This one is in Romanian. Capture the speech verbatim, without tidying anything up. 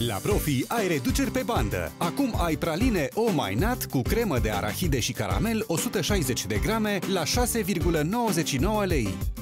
La Profi ai reduceri pe bandă. Acum ai praline Oh My Nut cu cremă de arahide și caramel o sută șaizeci de grame la șase virgulă nouăzeci și nouă lei.